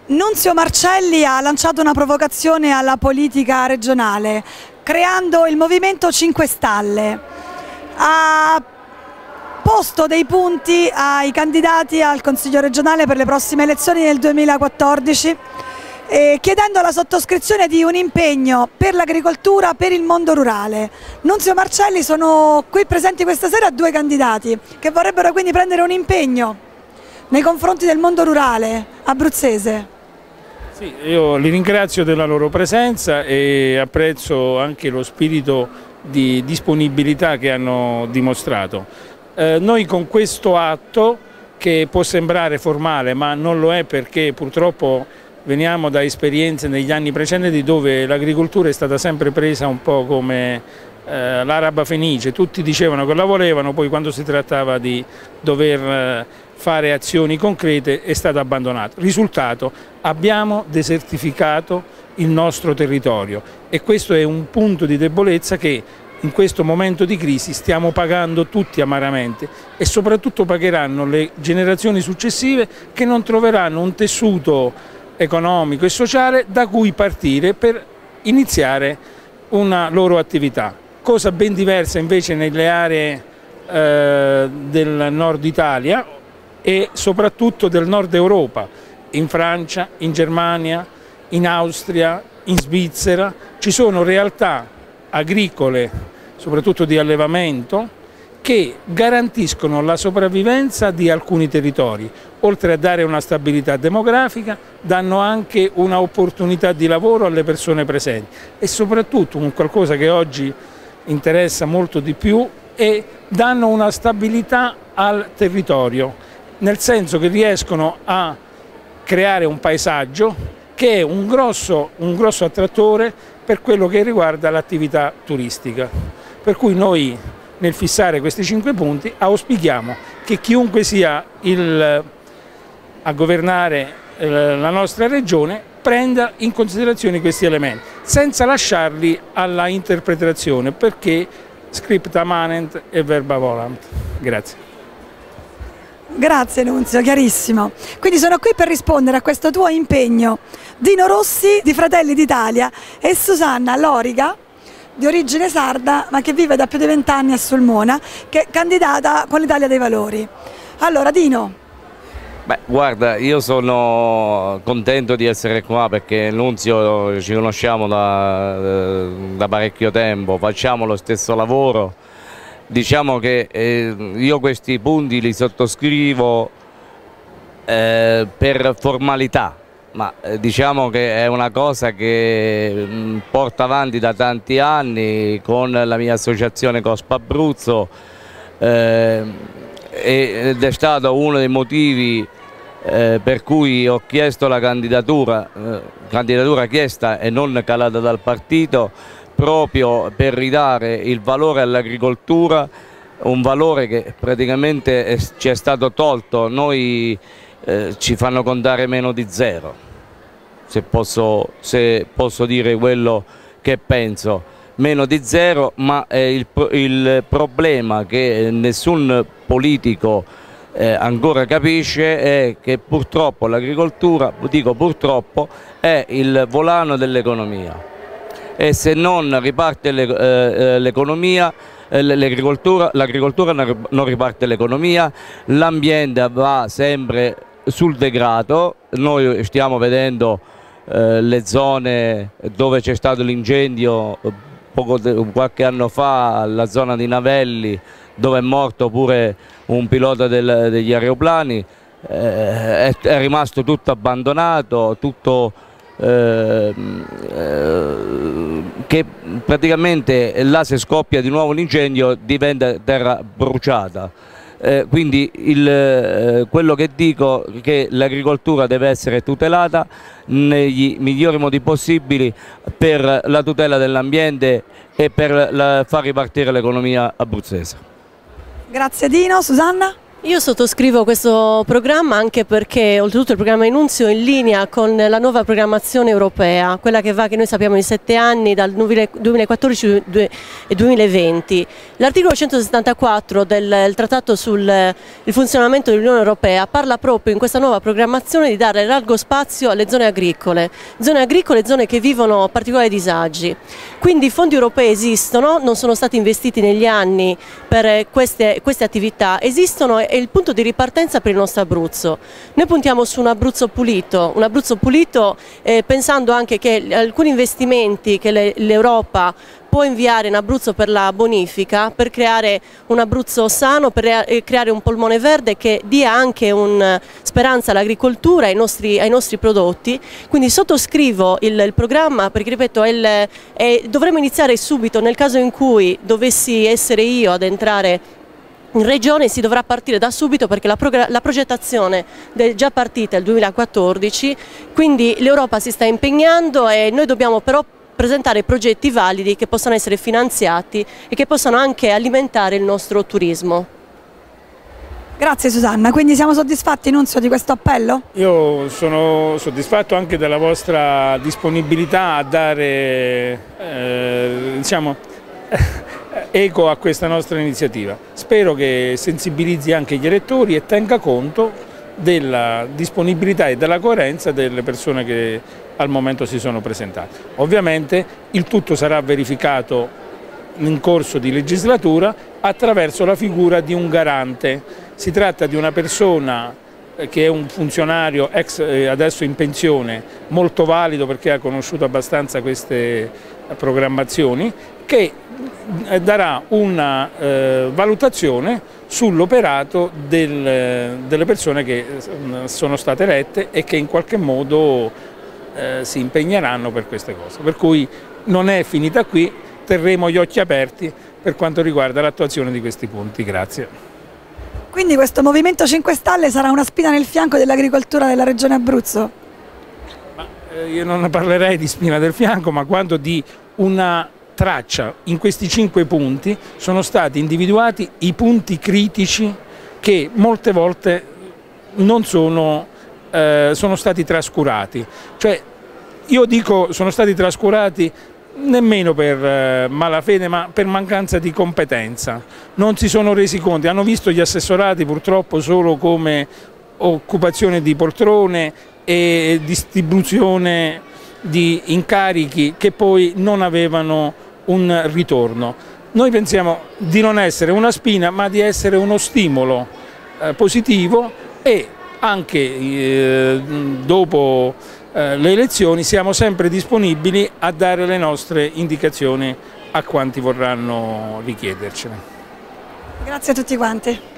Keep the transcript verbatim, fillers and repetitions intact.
Nunzio Marcelli ha lanciato una provocazione alla politica regionale, creando il Movimento cinque Stelle. Ha posto dei punti ai candidati al Consiglio regionale per le prossime elezioni del duemilaquattordici, eh, chiedendo la sottoscrizione di un impegno per l'agricoltura, per il mondo rurale. Nunzio Marcelli, sono qui presenti questa sera due candidati che vorrebbero quindi prendere un impegno nei confronti del mondo rurale abruzzese. Sì, io li ringrazio della loro presenza e apprezzo anche lo spirito di disponibilità che hanno dimostrato. Eh, noi con questo atto, che può sembrare formale ma non lo è, perché purtroppo veniamo da esperienze negli anni precedenti dove l'agricoltura è stata sempre presa un po' come eh, l'araba fenice, tutti dicevano che la volevano, poi quando si trattava di dover eh, fare azioni concrete è stato abbandonato. Risultato: abbiamo desertificato il nostro territorio e questo è un punto di debolezza che in questo momento di crisi stiamo pagando tutti amaramente, e soprattutto pagheranno le generazioni successive, che non troveranno un tessuto economico e sociale da cui partire per iniziare una loro attività. Cosa ben diversa invece nelle aree eh, del nord Italia e soprattutto del nord Europa, in Francia, in Germania, in Austria, in Svizzera. Ci sono realtà agricole, soprattutto di allevamento, che garantiscono la sopravvivenza di alcuni territori. Oltre a dare una stabilità demografica, danno anche un'opportunità di lavoro alle persone presenti, e soprattutto un qualcosa che oggi interessa molto di più, e danno una stabilità al territorio, nel senso che riescono a creare un paesaggio che è un grosso, un grosso attrattore per quello che riguarda l'attività turistica. Per cui noi, nel fissare questi cinque punti, auspichiamo che chiunque sia il, a governare eh, la nostra regione prenda in considerazione questi elementi, senza lasciarli alla interpretazione, perché scripta manent e verba volant. Grazie. Grazie Nunzio, chiarissimo. Quindi sono qui per rispondere a questo tuo impegno. Dino Rossi di Fratelli d'Italia e Susanna Loriga, di origine sarda ma che vive da più di vent'anni a Sulmona, che è candidata con l'Italia dei Valori. Allora Dino. Beh, guarda, io sono contento di essere qua perché Nunzio ci conosciamo da, da parecchio tempo, facciamo lo stesso lavoro. Diciamo che eh, io questi punti li sottoscrivo eh, per formalità, ma eh, diciamo che è una cosa che mh, porto avanti da tanti anni con la mia associazione Cospa Abruzzo, eh, ed è stato uno dei motivi eh, per cui ho chiesto la candidatura, eh, candidatura chiesta e non calata dal partito, proprio per ridare il valore all'agricoltura, un valore che praticamente è, ci è stato tolto. Noi eh, ci fanno contare meno di zero, se posso, se posso dire quello che penso, meno di zero, ma eh, il, il problema che nessun politico eh, ancora capisce è che purtroppo l'agricoltura, dico purtroppo, è il volano dell'economia. E se non riparte l'economia, l'agricoltura, l'agricoltura non riparte l'economia, l'ambiente va sempre sul degrado. Noi stiamo vedendo eh, le zone dove c'è stato l'incendio qualche anno fa, la zona di Navelli, dove è morto pure un pilota del, degli aeroplani, eh, è, è rimasto tutto abbandonato, tutto Eh, eh, che praticamente là, se scoppia di nuovo un incendio, diventa terra bruciata. Eh, quindi il, eh, quello che dico è che l'agricoltura deve essere tutelata negli migliori modi possibili per la tutela dell'ambiente e per la, far ripartire l'economia abruzzese. Grazie Dino. Susanna? Io sottoscrivo questo programma anche perché oltretutto il programma Enunzio è in linea con la nuova programmazione europea, quella che va, che noi sappiamo, in sette anni dal duemilaquattordici al duemilaventi. L'articolo centosettantaquattro del, del trattato sul il funzionamento dell'Unione Europea parla proprio in questa nuova programmazione di dare largo spazio alle zone agricole, zone agricole, zone che vivono particolari disagi. Quindi i fondi europei esistono, non sono stati investiti negli anni per queste, queste attività, esistono. È il punto di ripartenza per il nostro Abruzzo. Noi puntiamo su un Abruzzo pulito, un Abruzzo pulito eh, pensando anche che alcuni investimenti che l'Europa può inviare in Abruzzo per la bonifica, per creare un Abruzzo sano, per creare un polmone verde che dia anche una speranza all'agricoltura, ai nostri, ai nostri prodotti. Quindi sottoscrivo il, il programma perché, ripeto, è il, è, dovremmo iniziare subito. Nel caso in cui dovessi essere io ad entrare in regione si dovrà partire da subito perché la, la progettazione è già partita nel duemilaquattordici, quindi l'Europa si sta impegnando e noi dobbiamo però presentare progetti validi che possano essere finanziati e che possano anche alimentare il nostro turismo. Grazie Susanna, quindi siamo soddisfatti, Nunzio, di questo appello? Io sono soddisfatto anche della vostra disponibilità a dare eh, diciamo, eco a questa nostra iniziativa. Spero che sensibilizzi anche gli elettori e tenga conto della disponibilità e della coerenza delle persone che al momento si sono presentate. Ovviamente il tutto sarà verificato in corso di legislatura attraverso la figura di un garante. Si tratta di una persona che è un funzionario ex, adesso in pensione, molto valido perché ha conosciuto abbastanza queste programmazioni, che darà una eh, valutazione sull'operato del, delle persone che sono state elette e che in qualche modo eh, si impegneranno per queste cose. Per cui non è finita qui, terremo gli occhi aperti per quanto riguarda l'attuazione di questi punti. Grazie. Quindi questo Movimento cinque Stelle sarà una spina nel fianco dell'agricoltura della regione Abruzzo? Ma, eh, io non parlerei di spina del fianco, ma quanto di una traccia. In questi cinque punti sono stati individuati i punti critici che molte volte non sono, eh, sono stati trascurati. Cioè, io dico sono stati trascurati nemmeno per eh, malafede, ma per mancanza di competenza. Non si sono resi conto, hanno visto gli assessorati purtroppo solo come occupazione di poltrone e distribuzione di incarichi che poi non avevano un ritorno. Noi pensiamo di non essere una spina, ma di essere uno stimolo eh, positivo, e anche eh, dopo eh, le elezioni siamo sempre disponibili a dare le nostre indicazioni a quanti vorranno richiedercene. Grazie a tutti quanti.